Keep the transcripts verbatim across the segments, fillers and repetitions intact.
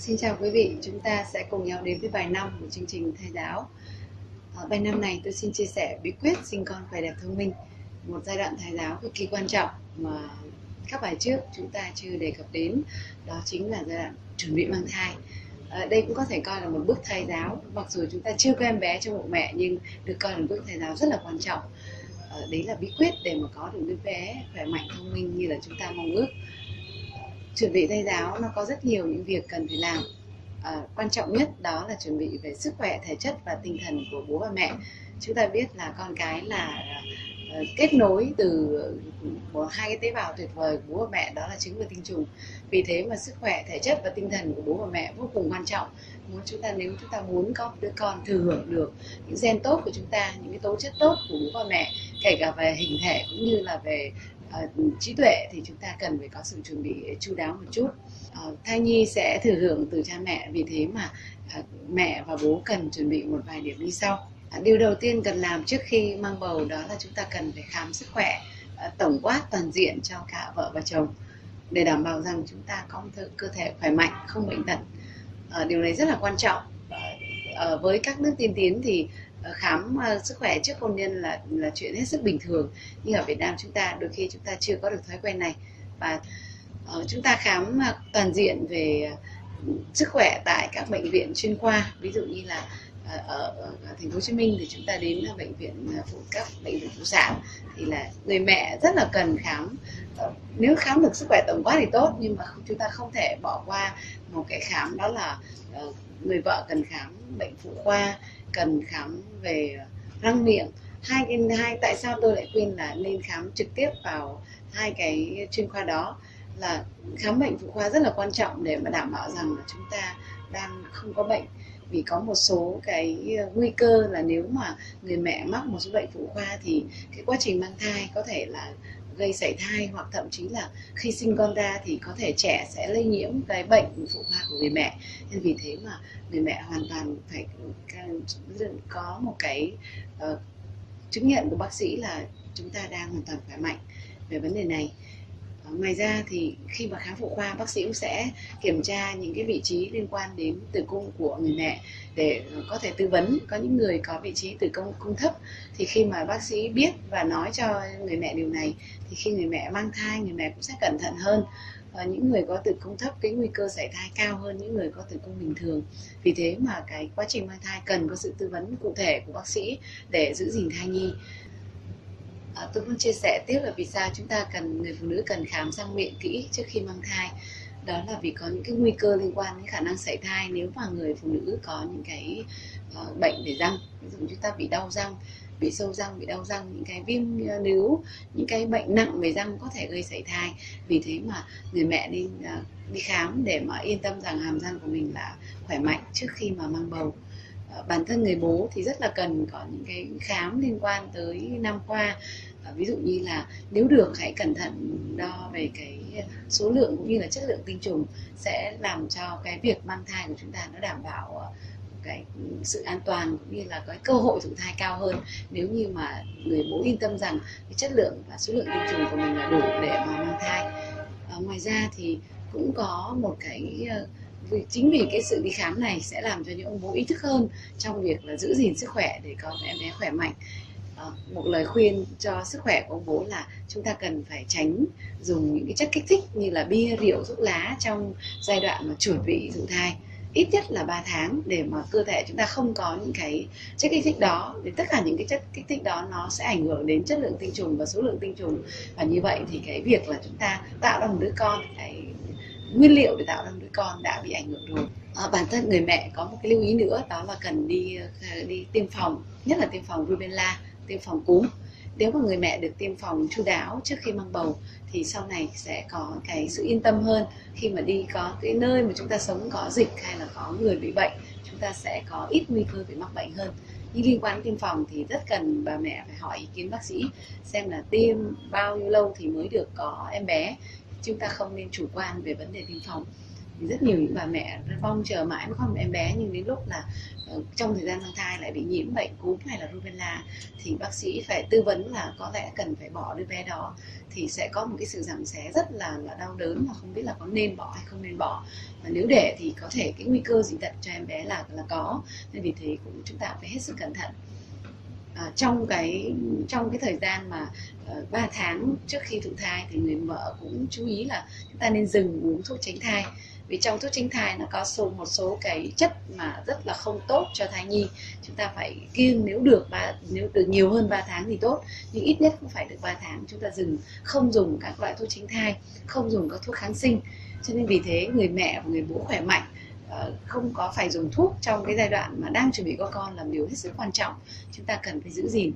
Xin chào quý vị, chúng ta sẽ cùng nhau đến với bài năm của chương trình thai giáo. Ở bài năm này tôi xin chia sẻ bí quyết sinh con khỏe đẹp thông minh, một giai đoạn thai giáo cực kỳ quan trọng mà các bài trước chúng ta chưa đề cập đến, đó chính là giai đoạn chuẩn bị mang thai. Ở đây cũng có thể coi là một bước thai giáo, mặc dù chúng ta chưa có em bé trong bụng mẹ nhưng được coi là một bước thai giáo rất là quan trọng. Đấy là bí quyết để mà có được đứa bé khỏe mạnh thông minh như là chúng ta mong ước. Chuẩn bị thai giáo nó có rất nhiều những việc cần phải làm. À, quan trọng nhất đó là chuẩn bị về sức khỏe thể chất và tinh thần của bố và mẹ. Chúng ta biết là con cái là uh, kết nối từ một hai cái tế bào tuyệt vời của bố và mẹ, đó là trứng và tinh trùng. Vì thế mà sức khỏe thể chất và tinh thần của bố và mẹ vô cùng quan trọng. Muốn chúng ta nếu chúng ta muốn có đứa con thừa hưởng được những gen tốt của chúng ta, những cái tố chất tốt của bố và mẹ, kể cả về hình thể cũng như là về uh, trí tuệ, thì chúng ta cần phải có sự chuẩn bị chu đáo một chút. Uh, thai nhi sẽ thừa hưởng từ cha mẹ, vì thế mà uh, mẹ và bố cần chuẩn bị một vài điểm như sau. Uh, điều đầu tiên cần làm trước khi mang bầu đó là chúng ta cần phải khám sức khỏe uh, tổng quát toàn diện cho cả vợ và chồng, để đảm bảo rằng chúng ta có một cơ thể khỏe mạnh, không bệnh tật. Uh, điều này rất là quan trọng. Uh, uh, với các nước tiên tiến thì uh, khám uh, sức khỏe trước hôn nhân là là chuyện hết sức bình thường, nhưng ở Việt Nam chúng ta đôi khi chúng ta chưa có được thói quen này. Và uh, chúng ta khám uh, toàn diện về uh, sức khỏe tại các bệnh viện chuyên khoa, ví dụ như là uh, ở, ở thành phố Hồ Chí Minh thì chúng ta đến uh, bệnh viện uh, phụ các bệnh viện phụ sản, thì là người mẹ rất là cần khám. Uh, nếu khám được sức khỏe tổng quát thì tốt, nhưng mà chúng ta không thể bỏ qua một cái khám, đó là uh, người vợ cần khám bệnh phụ khoa, cần khám về răng miệng. Hai cái hai tại sao tôi lại khuyên là nên khám trực tiếp vào hai cái chuyên khoa đó, là khám bệnh phụ khoa rất là quan trọng để mà đảm bảo rằng là chúng ta đang không có bệnh. Vì có một số cái nguy cơ là nếu mà người mẹ mắc một số bệnh phụ khoa thì cái quá trình mang thai có thể là gây sảy thai, hoặc thậm chí là khi sinh con ra thì có thể trẻ sẽ lây nhiễm cái bệnh phụ khoa của người mẹ. Nên vì thế mà người mẹ hoàn toàn phải có một cái uh, chứng nhận của bác sĩ là chúng ta đang hoàn toàn khỏe mạnh về vấn đề này. Ngoài ra thì khi mà khám phụ khoa, bác sĩ cũng sẽ kiểm tra những cái vị trí liên quan đến tử cung của người mẹ để có thể tư vấn. Có những người có vị trí tử cung cung thấp, thì khi mà bác sĩ biết và nói cho người mẹ điều này thì khi người mẹ mang thai, người mẹ cũng sẽ cẩn thận hơn. Và những người có tử cung thấp, cái nguy cơ sảy thai cao hơn những người có tử cung bình thường. Vì thế mà cái quá trình mang thai cần có sự tư vấn cụ thể của bác sĩ để giữ gìn thai nhi. À, tôi muốn chia sẻ tiếp là vì sao chúng ta cần người phụ nữ cần khám răng miệng kỹ trước khi mang thai. Đó là vì có những cái nguy cơ liên quan đến khả năng sảy thai nếu mà người phụ nữ có những cái uh, bệnh về răng. Ví dụ chúng ta bị đau răng, bị sâu răng, bị đau răng, những cái viêm nướu, những cái bệnh nặng về răng có thể gây sảy thai. Vì thế mà người mẹ nên uh, đi khám để mà yên tâm rằng hàm răng của mình là khỏe mạnh trước khi mà mang bầu. Bản thân người bố thì rất là cần có những cái khám liên quan tới nam khoa. Ví dụ như là nếu được hãy cẩn thận đo về cái số lượng cũng như là chất lượng tinh trùng, sẽ làm cho cái việc mang thai của chúng ta nó đảm bảo cái sự an toàn cũng như là cái cơ hội thụ thai cao hơn, nếu như mà người bố yên tâm rằng cái chất lượng và số lượng tinh trùng của mình là đủ để mà mang thai. À, ngoài ra thì cũng có một cái Vì chính vì cái sự đi khám này sẽ làm cho những ông bố ý thức hơn trong việc là giữ gìn sức khỏe để có em bé khỏe mạnh. À, một lời khuyên cho sức khỏe của ông bố là chúng ta cần phải tránh dùng những cái chất kích thích như là bia, rượu, thuốc lá trong giai đoạn mà chuẩn bị thụ thai, ít nhất là ba tháng, để mà cơ thể chúng ta không có những cái chất kích thích đó. Thì tất cả những cái chất kích thích đó nó sẽ ảnh hưởng đến chất lượng tinh trùng và số lượng tinh trùng, và như vậy thì cái việc là chúng ta tạo ra một đứa con, cái nguyên liệu để tạo ra đứa con đã bị ảnh hưởng rồi. À, bản thân người mẹ có một cái lưu ý nữa, đó là cần đi đi tiêm phòng, nhất là tiêm phòng rubella, tiêm phòng cúm. Nếu mà người mẹ được tiêm phòng chu đáo trước khi mang bầu thì sau này sẽ có cái sự yên tâm hơn khi mà đi có cái nơi mà chúng ta sống có dịch hay là có người bị bệnh, chúng ta sẽ có ít nguy cơ bị mắc bệnh hơn. Nhưng liên quan đến tiêm phòng thì rất cần bà mẹ phải hỏi ý kiến bác sĩ xem là tiêm bao nhiêu lâu thì mới được có em bé. Chúng ta không nên chủ quan về vấn đề tiêm phòng, Thì rất nhiều những bà mẹ mong chờ mãi mới có một em bé, nhưng đến lúc là uh, trong thời gian mang thai lại bị nhiễm bệnh cúm hay là rubella thì bác sĩ phải tư vấn là có lẽ cần phải bỏ đứa bé đó, thì sẽ có một cái sự giằng xé rất là là đau đớn và không biết là có nên bỏ hay không nên bỏ. Và nếu để thì có thể cái nguy cơ dị tật cho em bé là là có, nên vì thế cũng chúng ta phải hết sức cẩn thận. À, trong cái trong cái thời gian mà uh, ba tháng trước khi thụ thai thì người vợ cũng chú ý là chúng ta nên dừng uống thuốc tránh thai, vì trong thuốc tránh thai nó có số một số cái chất mà rất là không tốt cho thai nhi. Chúng ta phải kiêng, nếu được ba nếu được nhiều hơn ba tháng thì tốt, nhưng ít nhất cũng phải được ba tháng chúng ta dừng, không dùng các loại thuốc tránh thai, không dùng các thuốc kháng sinh. Cho nên vì thế người mẹ và người bố khỏe mạnh, không có phải dùng thuốc trong cái giai đoạn mà đang chuẩn bị có con là điều hết sức quan trọng. Chúng ta cần phải giữ gìn,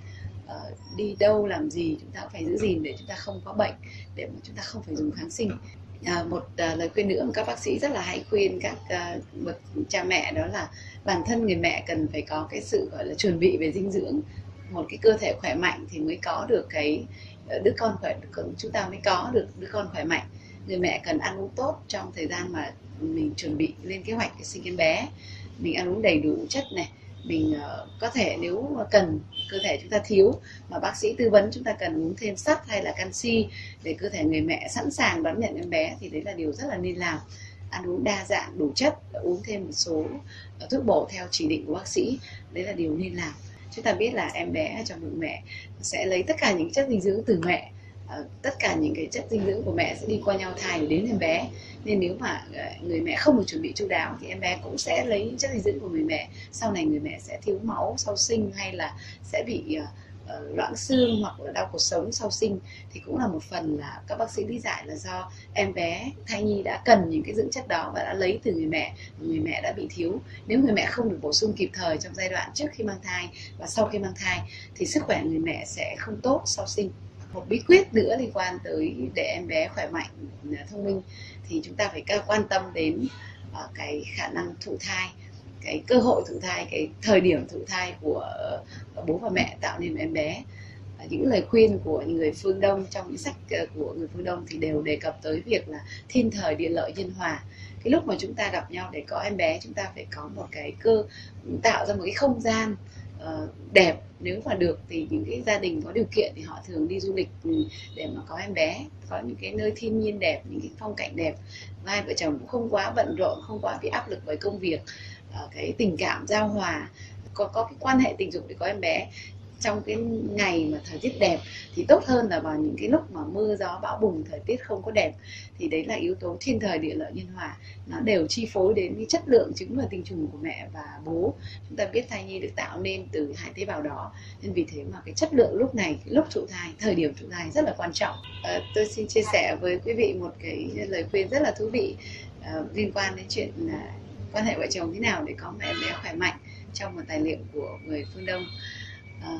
đi đâu làm gì chúng ta cũng phải giữ gìn để chúng ta không có bệnh, để mà chúng ta không phải dùng kháng sinh. À, một à, lời khuyên nữa mà các bác sĩ rất là hay khuyên các à, bậc cha mẹ, đó là bản thân người mẹ cần phải có cái sự gọi là chuẩn bị về dinh dưỡng. Một cái cơ thể khỏe mạnh thì mới có được cái đứa con khỏe, chúng ta mới có được đứa con khỏe mạnh. Người mẹ cần ăn uống tốt trong thời gian mà mình chuẩn bị lên kế hoạch sinh em bé. Mình ăn uống đầy đủ chất này, mình uh, có thể nếu mà cần cơ thể chúng ta thiếu mà bác sĩ tư vấn chúng ta cần uống thêm sắt hay là canxi để cơ thể người mẹ sẵn sàng đón nhận em bé, thì đấy là điều rất là nên làm. Ăn uống đa dạng đủ chất, uống thêm một số uh, thuốc bổ theo chỉ định của bác sĩ, đấy là điều nên làm. Chúng ta biết là em bé trong bụng mẹ sẽ lấy tất cả những chất dinh dưỡng từ mẹ, uh, tất cả những cái chất dinh dưỡng của mẹ sẽ đi qua nhau thai để đến em bé. Nên nếu mà người mẹ không được chuẩn bị chu đáo thì em bé cũng sẽ lấy những chất dinh dưỡng của người mẹ. Sau này người mẹ sẽ thiếu máu sau sinh, hay là sẽ bị uh, loãng xương hoặc là đau cột sống sau sinh, thì cũng là một phần là các bác sĩ lý giải là do em bé thai nhi đã cần những cái dưỡng chất đó và đã lấy từ người mẹ, người mẹ đã bị thiếu. Nếu người mẹ không được bổ sung kịp thời trong giai đoạn trước khi mang thai và sau khi mang thai thì sức khỏe người mẹ sẽ không tốt sau sinh. Một bí quyết nữa liên quan tới để em bé khỏe mạnh, thông minh thì chúng ta phải quan tâm đến uh, cái khả năng thụ thai, cái cơ hội thụ thai, cái thời điểm thụ thai của uh, bố và mẹ tạo nên em bé. Uh, những lời khuyên của người phương Đông trong những sách uh, của người phương Đông thì đều đề cập tới việc là thiên thời địa lợi nhân hòa. Cái lúc mà chúng ta gặp nhau để có em bé, chúng ta phải có một cái cơ, tạo ra một cái không gian uh, đẹp. Nếu mà được thì những cái gia đình có điều kiện thì họ thường đi du lịch để mà có em bé, có những cái nơi thiên nhiên đẹp, những cái phong cảnh đẹp. Và hai vợ chồng cũng không quá bận rộn, không quá bị áp lực với công việc, cái tình cảm giao hòa, có, có cái quan hệ tình dục để có em bé trong cái ngày mà thời tiết đẹp thì tốt hơn là vào những cái lúc mà mưa gió bão bùng, thời tiết không có đẹp. Thì đấy là yếu tố thiên thời địa lợi nhân hòa, nó đều chi phối đến cái chất lượng trứng và tinh trùng của mẹ và bố. Chúng ta biết thai nhi được tạo nên từ hai tế bào đó, nên vì thế mà cái chất lượng lúc này, cái lúc thụ thai, thời điểm thụ thai rất là quan trọng. À, tôi xin chia sẻ với quý vị một cái lời khuyên rất là thú vị uh, liên quan đến chuyện uh, quan hệ vợ chồng thế nào để có một em bé khỏe mạnh trong một tài liệu của người phương Đông. À,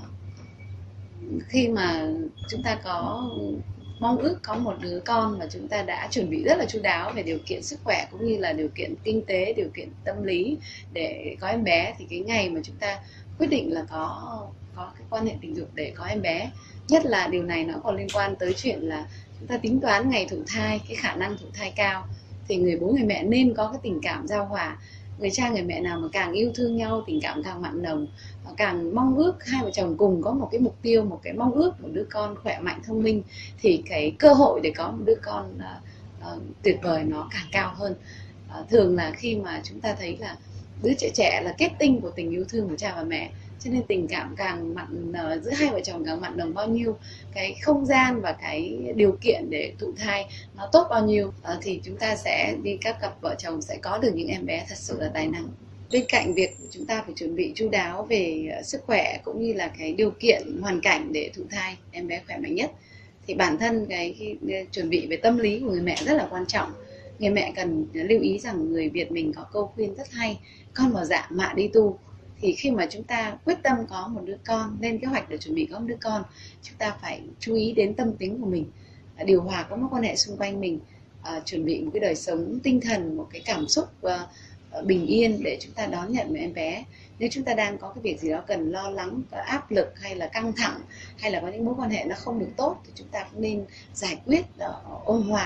khi mà chúng ta có mong ước có một đứa con mà chúng ta đã chuẩn bị rất là chu đáo về điều kiện sức khỏe cũng như là điều kiện kinh tế, điều kiện tâm lý để có em bé, thì cái ngày mà chúng ta quyết định là có có cái quan hệ tình dục để có em bé, nhất là điều này nó còn liên quan tới chuyện là chúng ta tính toán ngày thụ thai, cái khả năng thụ thai cao, thì người bố người mẹ nên có cái tình cảm giao hòa. Người cha người mẹ nào mà càng yêu thương nhau, tình cảm càng mặn nồng, càng mong ước hai vợ chồng cùng có một cái mục tiêu, một cái mong ước một đứa con khỏe mạnh thông minh, thì cái cơ hội để có một đứa con uh, uh, tuyệt vời nó càng cao hơn. Uh, thường là khi mà chúng ta thấy là đứa trẻ trẻ là kết tinh của tình yêu thương của cha và mẹ, cho nên tình cảm càng mặn uh, giữa hai vợ chồng càng mặn nồng bao nhiêu, cái không gian và cái điều kiện để thụ thai nó tốt bao nhiêu, uh, thì chúng ta sẽ đi, các cặp vợ chồng sẽ có được những em bé thật sự là tài năng. Bên cạnh việc chúng ta phải chuẩn bị chu đáo về sức khỏe cũng như là cái điều kiện hoàn cảnh để thụ thai em bé khỏe mạnh nhất, thì bản thân cái, cái chuẩn bị về tâm lý của người mẹ rất là quan trọng. Người mẹ cần lưu ý rằng người Việt mình có câu khuyên rất hay: con vào dạ mạ đi tu. Thì khi mà chúng ta quyết tâm có một đứa con, lên kế hoạch để chuẩn bị có một đứa con, chúng ta phải chú ý đến tâm tính của mình, điều hòa các mối quan hệ xung quanh mình, uh, chuẩn bị một cái đời sống tinh thần, một cái cảm xúc uh, bình yên để chúng ta đón nhận một em bé. Nếu chúng ta đang có cái việc gì đó cần lo lắng, có áp lực hay là căng thẳng, hay là có những mối quan hệ nó không được tốt, thì chúng ta cũng nên giải quyết uh, ôn hòa,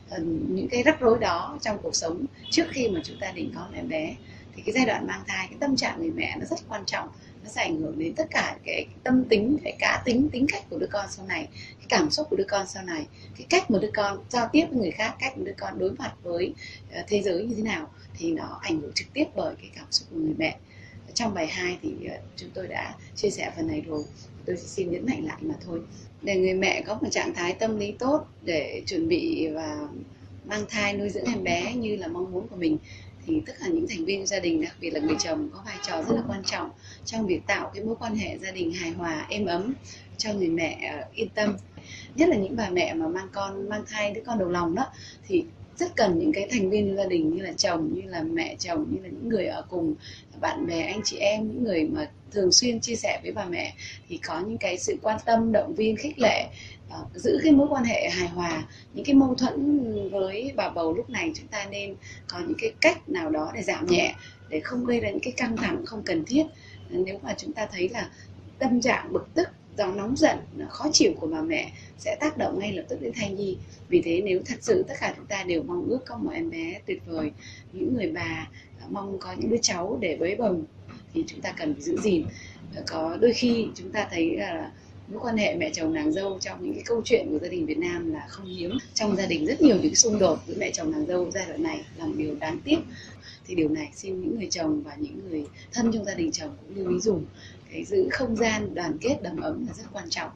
những cái rắc rối đó trong cuộc sống trước khi mà chúng ta định con em bé. Thì cái giai đoạn mang thai, cái tâm trạng người mẹ nó rất quan trọng, nó sẽ ảnh hưởng đến tất cả cái tâm tính, cái cá tính, tính cách của đứa con sau này, cái cảm xúc của đứa con sau này, cái cách mà đứa con giao tiếp với người khác, cách mà đứa con đối mặt với thế giới như thế nào, thì nó ảnh hưởng trực tiếp bởi cái cảm xúc của người mẹ. Trong bài hai thì chúng tôi đã chia sẻ phần này rồi, tôi xin nhấn mạnh lại mà thôi. Để người mẹ có một trạng thái tâm lý tốt để chuẩn bị và mang thai nuôi dưỡng em bé như là mong muốn của mình, thì tất cả những thành viên gia đình, đặc biệt là người chồng, có vai trò rất là quan trọng trong việc tạo cái mối quan hệ gia đình hài hòa, êm ấm cho người mẹ yên tâm. Nhất là những bà mẹ mà mang con, mang thai đứa con đầu lòng đó, thì rất cần những cái thành viên gia đình như là chồng, như là mẹ chồng, như là những người ở cùng, bạn bè, anh chị em, những người mà thường xuyên chia sẻ với bà mẹ, thì có những cái sự quan tâm, động viên, khích lệ, uh, giữ cái mối quan hệ hài hòa. Những cái mâu thuẫn với bà bầu lúc này chúng ta nên có những cái cách nào đó để giảm nhẹ, để không gây ra những cái căng thẳng không cần thiết. Nếu mà chúng ta thấy là tâm trạng bực tức, do nóng giận, khó chịu của bà mẹ sẽ tác động ngay lập tức đến thai nhi. Vì thế nếu thật sự tất cả chúng ta đều mong ước có một em bé tuyệt vời, những người bà mong có những đứa cháu để bế bồng, thì chúng ta cần phải giữ gìn. Có đôi khi chúng ta thấy là mối quan hệ mẹ chồng nàng dâu trong những cái câu chuyện của gia đình Việt Nam là không hiếm. Trong gia đình rất nhiều những xung đột với mẹ chồng nàng dâu giai đoạn này là một điều đáng tiếc. Thì điều này xin những người chồng và những người thân trong gia đình chồng cũng lưu ý dùng. Cái giữ không gian đoàn kết đầm ấm là rất quan trọng.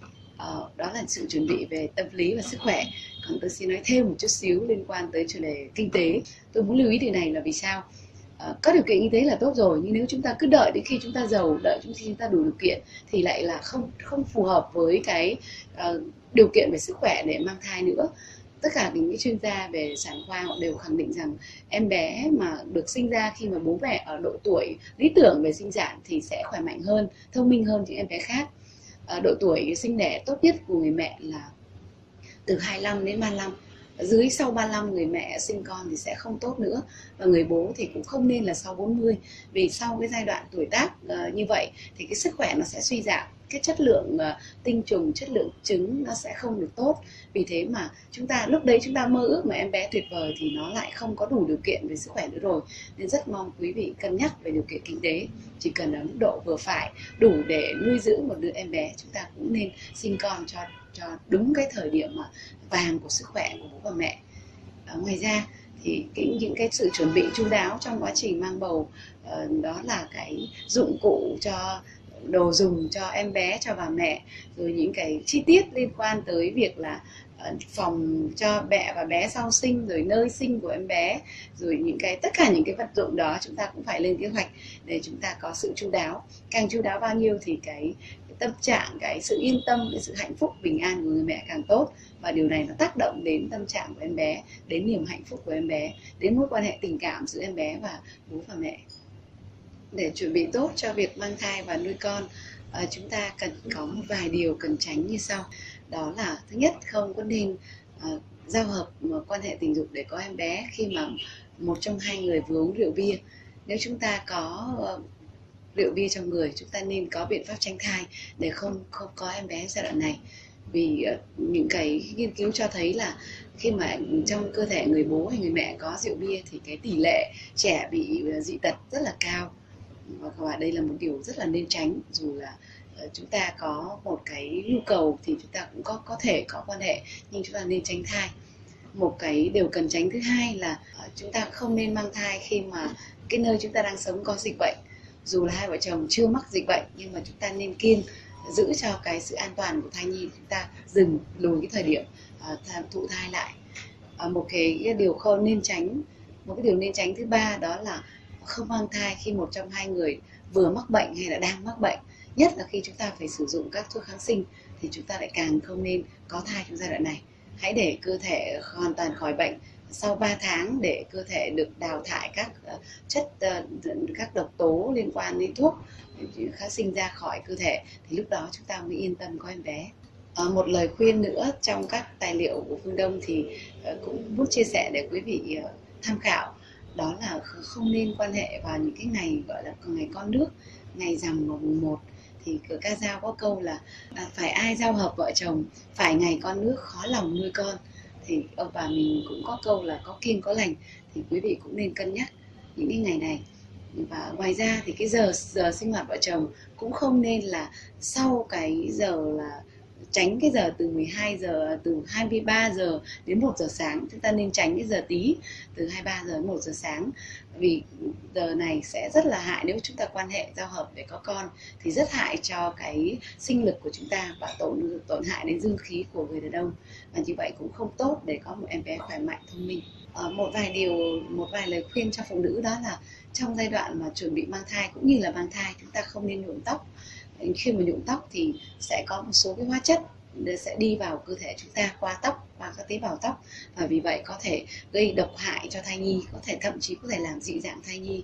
Ờ, đó là sự chuẩn bị về tâm lý và sức khỏe. Còn tôi xin nói thêm một chút xíu liên quan tới chủ đề kinh tế. Tôi muốn lưu ý điều này là vì sao? Ờ, có điều kiện kinh tế là tốt rồi, nhưng nếu chúng ta cứ đợi đến khi chúng ta giàu, đợi đến khi chúng ta đủ điều kiện thì lại là không không phù hợp với cái uh, điều kiện về sức khỏe để mang thai nữa. Tất cả những chuyên gia về sản khoa họ đều khẳng định rằng em bé mà được sinh ra khi mà bố mẹ ở độ tuổi lý tưởng về sinh sản thì sẽ khỏe mạnh hơn, thông minh hơn những em bé khác. À, độ tuổi sinh đẻ tốt nhất của người mẹ là từ hai mươi lăm đến ba mươi lăm. Dưới sau ba mươi lăm người mẹ sinh con thì sẽ không tốt nữa. Và người bố thì cũng không nên là sau bốn mươi. Vì sau cái giai đoạn tuổi tác uh, như vậy thì cái sức khỏe nó sẽ suy giảm. Cái chất lượng uh, tinh trùng, chất lượng trứng nó sẽ không được tốt. Vì thế mà chúng ta lúc đấy chúng ta mơ ước mà em bé tuyệt vời thì nó lại không có đủ điều kiện về sức khỏe nữa rồi. Nên rất mong quý vị cân nhắc về điều kiện kinh tế. Chỉ cần ở mức độ vừa phải, đủ để nuôi dưỡng một đứa em bé, chúng ta cũng nên sinh con cho cho đúng cái thời điểm mà vàng của sức khỏe của bố và mẹ. À, ngoài ra thì cái, những cái sự chuẩn bị chu đáo trong quá trình mang bầu, uh, đó là cái dụng cụ cho đồ dùng cho em bé, cho bà mẹ, rồi những cái chi tiết liên quan tới việc là uh, phòng cho mẹ và bé sau sinh, rồi nơi sinh của em bé, rồi những cái tất cả những cái vật dụng đó chúng ta cũng phải lên kế hoạch để chúng ta có sự chu đáo. Càng chu đáo bao nhiêu thì cái tâm trạng, cái sự yên tâm, cái sự hạnh phúc bình an của người mẹ càng tốt. Và điều này nó tác động đến tâm trạng của em bé, đến niềm hạnh phúc của em bé, đến mối quan hệ tình cảm giữa em bé và bố và mẹ. Để chuẩn bị tốt cho việc mang thai và nuôi con, chúng ta cần có một vài điều cần tránh như sau. Đó là thứ nhất, không có nên uh, giao hợp một quan hệ tình dục để có em bé khi mà một trong hai người vừa uống rượu bia. Nếu chúng ta có uh, rượu bia trong người, chúng ta nên có biện pháp tránh thai để không không có em bé giai đoạn này. Vì uh, những cái nghiên cứu cho thấy là khi mà trong cơ thể người bố hay người mẹ có rượu bia thì cái tỷ lệ trẻ bị dị tật rất là cao. Và đây là một điều rất là nên tránh. Dù là uh, chúng ta có một cái nhu cầu thì chúng ta cũng có có thể có quan hệ, nhưng chúng ta nên tránh thai. Một cái điều cần tránh thứ hai là uh, chúng ta không nên mang thai khi mà cái nơi chúng ta đang sống có dịch bệnh. Dù là hai vợ chồng chưa mắc dịch bệnh, nhưng mà chúng ta nên kiêng giữ cho cái sự an toàn của thai nhi, chúng ta dừng lùi cái thời điểm uh, thụ thai lại. Uh, một cái điều không nên tránh, một cái điều nên tránh thứ ba đó là không mang thai khi một trong hai người vừa mắc bệnh hay là đang mắc bệnh. Nhất là khi chúng ta phải sử dụng các thuốc kháng sinh thì chúng ta lại càng không nên có thai trong giai đoạn này. Hãy để cơ thể hoàn toàn khỏi bệnh sau ba tháng để cơ thể được đào thải các uh, chất, uh, các độc tố liên quan đến thuốc kháng sinh ra khỏi cơ thể, thì lúc đó chúng ta mới yên tâm có em bé. Uh, một lời khuyên nữa trong các tài liệu của Phương Đông thì uh, cũng muốn chia sẻ để quý vị uh, tham khảo. Đó là không nên quan hệ vào những cái ngày gọi là ngày con nước, ngày rằm vào mùng một. Thì ca dao có câu là à, phải ai giao hợp vợ chồng, phải ngày con nước khó lòng nuôi con. thì ông bà mình cũng có câu là có kiêng có lành, thì quý vị cũng nên cân nhắc những cái ngày này. Và ngoài ra thì cái giờ giờ sinh hoạt vợ chồng cũng không nên là sau cái giờ là tránh cái giờ từ mười hai giờ, từ hai mươi ba giờ đến một giờ sáng. Chúng ta nên tránh cái giờ tí từ hai mươi ba giờ đến một giờ sáng, vì giờ này sẽ rất là hại. Nếu chúng ta quan hệ giao hợp để có con thì rất hại cho cái sinh lực của chúng ta và tổn tổn hại đến dương khí của người đàn ông, và như vậy cũng không tốt để có một em bé khỏe mạnh thông minh. À, một vài điều một vài lời khuyên cho phụ nữ đó là trong giai đoạn mà chuẩn bị mang thai cũng như là mang thai, chúng ta không nên nhuộm tóc. Khi mà nhuộm tóc thì sẽ có một số cái hóa chất sẽ đi vào cơ thể chúng ta qua tóc, qua các tế bào tóc, và vì vậy có thể gây độc hại cho thai nhi, có thể thậm chí có thể làm dị dạng thai nhi,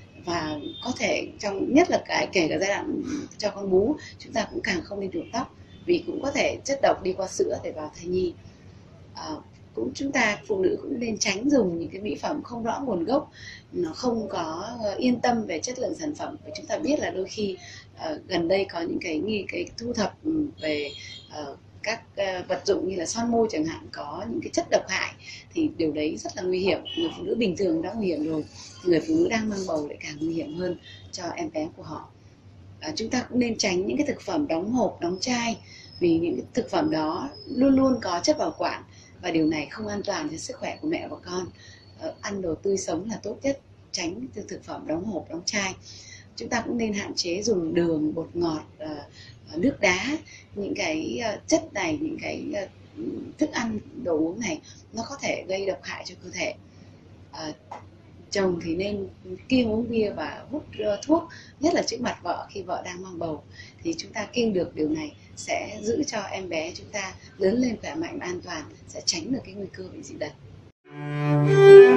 và có thể trong nhất là cái kể cả giai đoạn cho con bú chúng ta cũng càng không nên nhuộm tóc, vì cũng có thể chất độc đi qua sữa để vào thai nhi. À, cũng chúng ta phụ nữ cũng nên tránh dùng những cái mỹ phẩm không rõ nguồn gốc, nó không có yên tâm về chất lượng sản phẩm. Vì chúng ta biết là đôi khi uh, gần đây có những cái nghi cái thu thập về uh, các uh, vật dụng như là son môi chẳng hạn có những cái chất độc hại, thì điều đấy rất là nguy hiểm. Người phụ nữ bình thường đã nguy hiểm rồi, người phụ nữ đang mang bầu lại càng nguy hiểm hơn cho em bé của họ. Uh, chúng ta cũng nên tránh những cái thực phẩm đóng hộp, đóng chai, vì những cái thực phẩm đó luôn luôn có chất bảo quản, và điều này không an toàn cho sức khỏe của mẹ và con. Ờ, ăn đồ tươi sống là tốt nhất, tránh từ thực phẩm đóng hộp, đóng chai. Chúng ta cũng nên hạn chế dùng đường, bột ngọt, uh, nước đá. Những cái uh, chất này, những cái uh, thức ăn, đồ uống này nó có thể gây độc hại cho cơ thể. Uh, chồng thì nên kiêng uống bia và hút uh, thuốc, nhất là trước mặt vợ khi vợ đang mang bầu. Thì chúng ta kiêng được điều này sẽ giữ cho em bé chúng ta lớn lên khỏe mạnh và an toàn, sẽ tránh được cái nguy cơ bị dị tật.